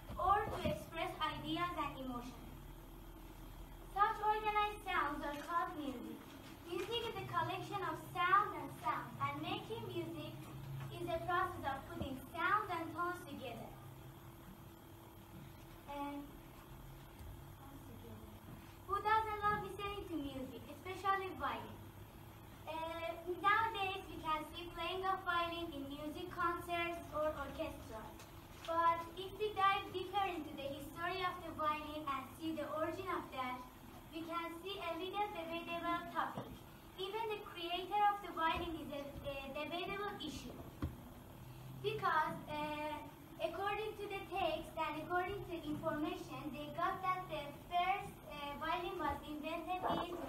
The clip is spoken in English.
or to express ideas and emotions. Such organized sounds are called music. Music is a collection of sounds, and making music is a process of putting sounds and tones together. Who doesn't love listening to music, especially violin? Nowadays, we can see playing of violin in music concerts or orchestras. But if we dive deeper into the history of the violin and see the origin of that, we can see a little debatable topic. Even the creator of the violin is a debatable issue. Because according to the text and according to information, they got that the first violin was invented in